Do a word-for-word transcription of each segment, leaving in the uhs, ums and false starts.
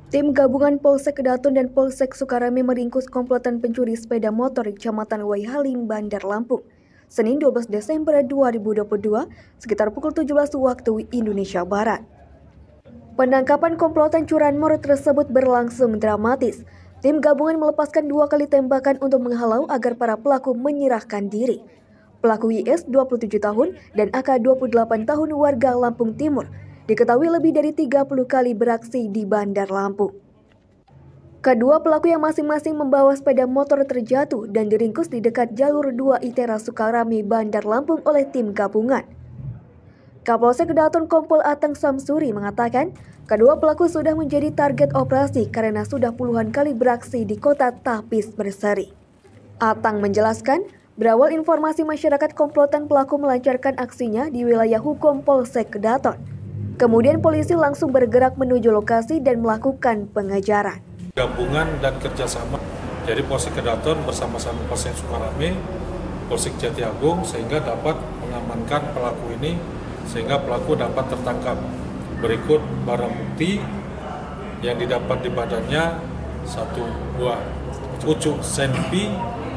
Tim gabungan Polsek Kedaton dan Polsek Sukarame meringkus komplotan pencuri sepeda motor di Kecamatan Waihalim, Bandar Lampung, Senin dua belas Desember dua ribu dua puluh dua, sekitar pukul tujuh belas waktu Indonesia Barat. Penangkapan komplotan curanmor tersebut berlangsung dramatis. Tim gabungan melepaskan dua kali tembakan untuk menghalau agar para pelaku menyerahkan diri. Pelaku I S dua puluh tujuh tahun dan A K dua puluh delapan tahun warga Lampung Timur diketahui lebih dari tiga puluh kali beraksi di Bandar Lampung. Kedua pelaku yang masing-masing membawa sepeda motor terjatuh dan diringkus di dekat jalur dua Itera Sukarame, Bandar Lampung oleh tim gabungan. Kapolsek Kedaton Kompol Atang Samsuri mengatakan, kedua pelaku sudah menjadi target operasi karena sudah puluhan kali beraksi di kota Tapis Berseri. Atang menjelaskan, berawal informasi masyarakat komplotan pelaku melancarkan aksinya di wilayah hukum Polsek Kedaton. Kemudian polisi langsung bergerak menuju lokasi dan melakukan pengejaran. Gabungan dan kerjasama, jadi Polsek Kedaton bersama-sama Polsek Sukarame, Polsek Jatiagung, sehingga dapat mengamankan pelaku ini, sehingga pelaku dapat tertangkap. Berikut barang bukti yang didapat di badannya, satu buah pucuk senpi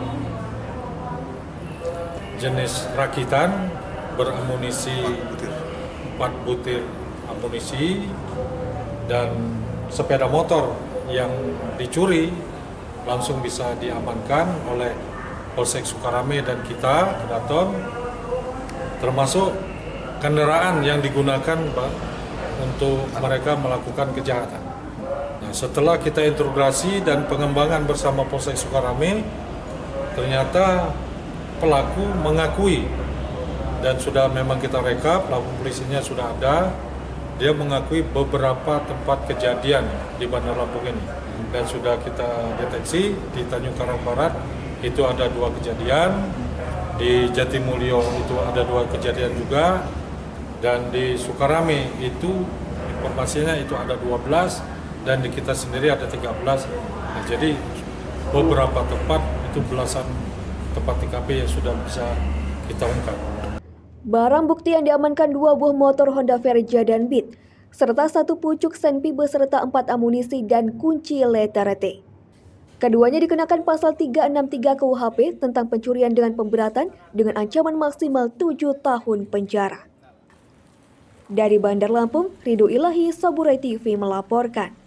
jenis rakitan beramunisi empat butir amunisi, dan sepeda motor yang dicuri langsung bisa diamankan oleh Polsek Sukarame dan kita Kedaton, termasuk kendaraan yang digunakan untuk mereka melakukan kejahatan. Nah, setelah kita interogasi dan pengembangan bersama Polsek Sukarame, ternyata pelaku mengakui, dan sudah memang kita rekap, pelaku polisinya sudah ada. Dia mengakui beberapa tempat kejadian di Bandar Lampung ini, dan sudah kita deteksi di Tanjung Karang Barat itu ada dua kejadian, di Jatimulyo itu ada dua kejadian juga, dan di Sukarame itu informasinya itu ada dua belas, dan di kita sendiri ada tiga belas. Nah, jadi beberapa tempat itu belasan tempat T K P yang sudah bisa kita ungkap. Barang bukti yang diamankan dua buah motor Honda Verja dan Beat, serta satu pucuk senpi beserta empat amunisi dan kunci letter T. Keduanya dikenakan pasal tiga enam tiga K U H P tentang pencurian dengan pemberatan dengan ancaman maksimal tujuh tahun penjara. Dari Bandar Lampung, Ridho Ilahi, Saburai T V melaporkan.